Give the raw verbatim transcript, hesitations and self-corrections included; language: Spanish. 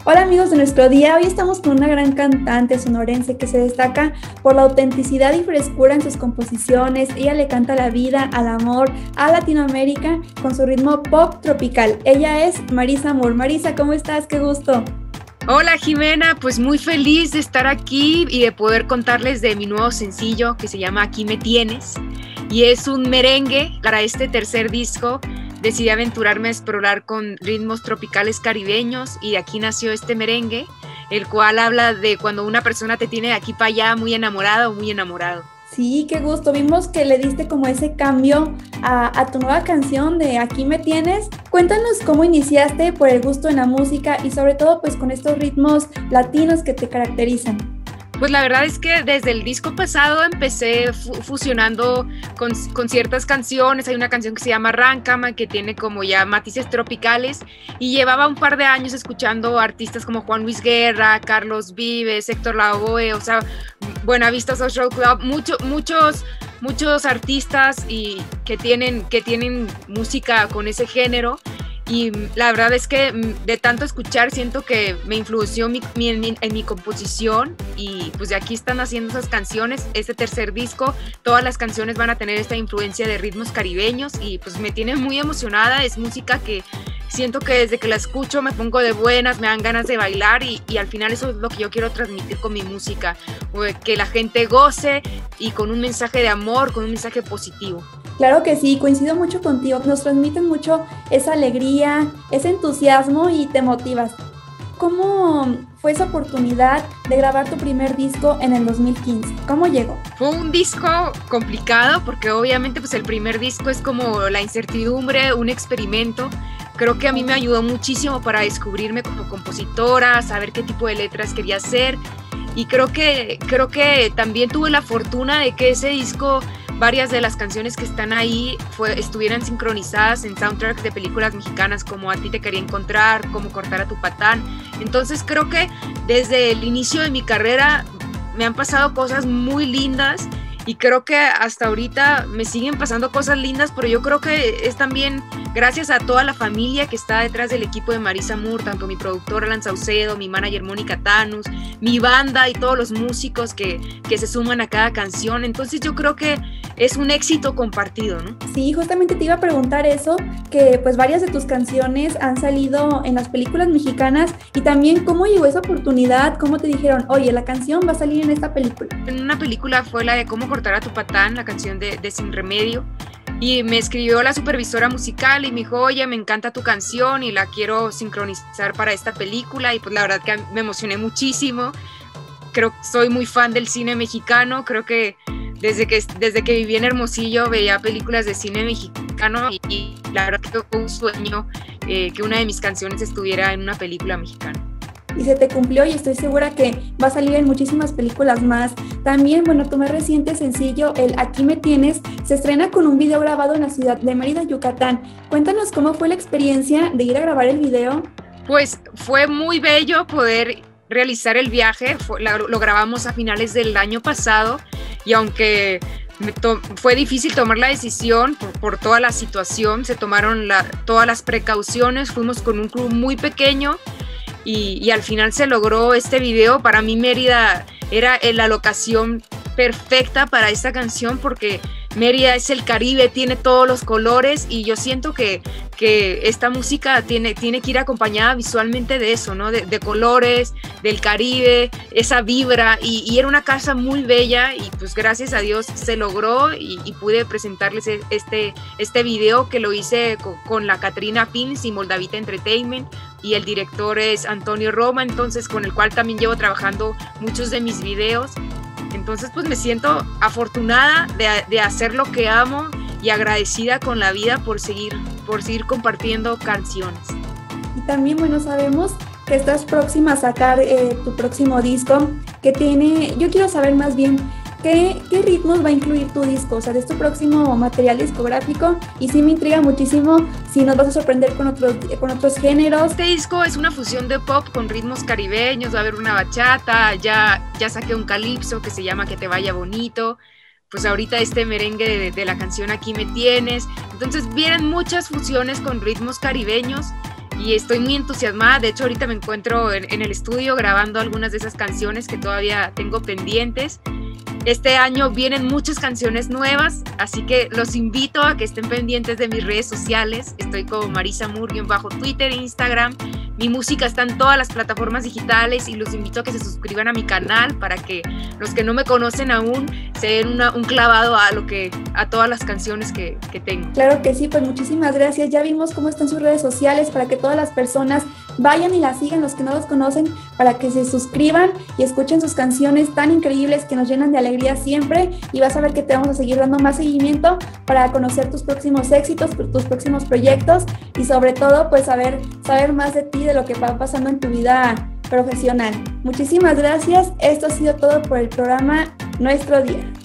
Hola amigos de nuestro día, hoy estamos con una gran cantante sonorense que se destaca por la autenticidad y frescura en sus composiciones. Ella le canta a la vida, al amor, a Latinoamérica con su ritmo pop tropical. Ella es Marisa Moore. Marisa, ¿cómo estás? ¡Qué gusto! Hola Jimena, pues muy feliz de estar aquí y de poder contarles de mi nuevo sencillo que se llama Aquí me tienes, y es un merengue. Para este tercer disco decidí aventurarme a explorar con ritmos tropicales caribeños y de aquí nació este merengue, el cual habla de cuando una persona te tiene de aquí para allá muy enamorada o muy enamorado. Sí, qué gusto. Vimos que le diste como ese cambio a, a tu nueva canción de Aquí me tienes. Cuéntanos cómo iniciaste por el gusto en la música y sobre todo pues con estos ritmos latinos que te caracterizan. Pues la verdad es que desde el disco pasado empecé fu fusionando con, con ciertas canciones. Hay una canción que se llama Arráncame, que tiene como ya matices tropicales, y llevaba un par de años escuchando artistas como Juan Luis Guerra, Carlos Vives, Héctor Lavoe, o sea, Buenavista Social Club, mucho, muchos, muchos artistas y que tienen, que tienen música con ese género. Y la verdad es que de tanto escuchar siento que me influenció mi, mi, en, mi, en mi composición, y pues de aquí están haciendo esas canciones. Este tercer disco, todas las canciones van a tener esta influencia de ritmos caribeños y pues me tiene muy emocionada. Es música que siento que desde que la escucho me pongo de buenas, me dan ganas de bailar y, y al final eso es lo que yo quiero transmitir con mi música, que la gente goce y con un mensaje de amor, con un mensaje positivo. Claro que sí, coincido mucho contigo, nos transmiten mucho esa alegría, ese entusiasmo y te motivas. ¿Cómo fue esa oportunidad de grabar tu primer disco en el dos mil quince? ¿Cómo llegó? Fue un disco complicado porque obviamente pues el primer disco es como la incertidumbre, un experimento. Creo que a mí me ayudó muchísimo para descubrirme como compositora, saber qué tipo de letras quería hacer, y creo que, creo que también tuve la fortuna de que ese disco, varias de las canciones que están ahí fue, estuvieran sincronizadas en soundtracks de películas mexicanas como A ti te quería encontrar, como Cortar a tu patán. Entonces creo que desde el inicio de mi carrera me han pasado cosas muy lindas y creo que hasta ahorita me siguen pasando cosas lindas, pero yo creo que es también gracias a toda la familia que está detrás del equipo de Marisa Moore, tanto mi productor Alan Saucedo, mi manager Mónica Tanus, mi banda y todos los músicos que, que se suman a cada canción. Entonces yo creo que es un éxito compartido, ¿no? Sí, justamente te iba a preguntar eso, que pues varias de tus canciones han salido en las películas mexicanas, y también cómo llegó esa oportunidad, cómo te dijeron, oye, la canción va a salir en esta película. En una película fue la de Cómo cortar a tu patán, la canción de, de Sin Remedio, y me escribió la supervisora musical y me dijo, oye, me encanta tu canción y la quiero sincronizar para esta película, y pues la verdad que me emocioné muchísimo. Creo que soy muy fan del cine mexicano, creo que desde que, desde que viví en Hermosillo veía películas de cine mexicano y, y la verdad que fue un sueño eh, que una de mis canciones estuviera en una película mexicana. Y se te cumplió, y estoy segura que va a salir en muchísimas películas más. También, bueno, tu más reciente sencillo, el Aquí me tienes, se estrena con un video grabado en la ciudad de Mérida, Yucatán. Cuéntanos cómo fue la experiencia de ir a grabar el video. Pues fue muy bello poder realizar el viaje, fue, la, lo grabamos a finales del año pasado, y aunque me to fue difícil tomar la decisión por, por toda la situación, se tomaron la, todas las precauciones, fuimos con un crew muy pequeño, y, y al final se logró este video. Para mí Mérida era la locación perfecta para esta canción porque Mérida es el Caribe, tiene todos los colores, y yo siento que, que esta música tiene, tiene que ir acompañada visualmente de eso, ¿no? De, de colores, del Caribe, esa vibra, y, y era una casa muy bella, y pues gracias a Dios se logró, y, y pude presentarles este, este video que lo hice con, con la Catrina Films y Moldavita Entertainment, y el director es Antonio Roma, entonces con el cual también llevo trabajando muchos de mis videos. Entonces pues me siento afortunada de, de hacer lo que amo y agradecida con la vida por seguir, por seguir compartiendo canciones. Y también, bueno, sabemos que estás próxima a sacar eh, tu próximo disco, que tiene, yo quiero saber más bien ¿Qué, ¿Qué ritmos va a incluir tu disco? O sea, es tu próximo material discográfico, y sí me intriga muchísimo si nos vas a sorprender con otros, con otros géneros. Este disco es una fusión de pop con ritmos caribeños, va a haber una bachata, ya, ya saqué un calipso que se llama Que te vaya bonito, pues ahorita este merengue de, de la canción Aquí me tienes. Entonces vienen muchas fusiones con ritmos caribeños, y estoy muy entusiasmada. De hecho, ahorita me encuentro en, en el estudio grabando algunas de esas canciones que todavía tengo pendientes. Este año vienen muchas canciones nuevas, así que los invito a que estén pendientes de mis redes sociales. Estoy como Marisa Moore bajo Twitter e Instagram. Mi música está en todas las plataformas digitales y los invito a que se suscriban a mi canal para que los que no me conocen aún se den una, un clavado a lo que a todas las canciones que, que tengo. Claro que sí, pues muchísimas gracias. Ya vimos cómo están sus redes sociales para que todas las personas vayan y las sigan, los que no los conocen, para que se suscriban y escuchen sus canciones tan increíbles que nos llenan de alegría siempre, y vas a ver que te vamos a seguir dando más seguimiento para conocer tus próximos éxitos, tus próximos proyectos y sobre todo pues saber, saber más de ti, de lo que va pasando en tu vida profesional. Muchísimas gracias. Esto ha sido todo por el programa Nuestro Día.